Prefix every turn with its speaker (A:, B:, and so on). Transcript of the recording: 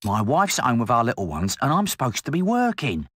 A: My wife's at home with our little ones and I'm supposed to be working.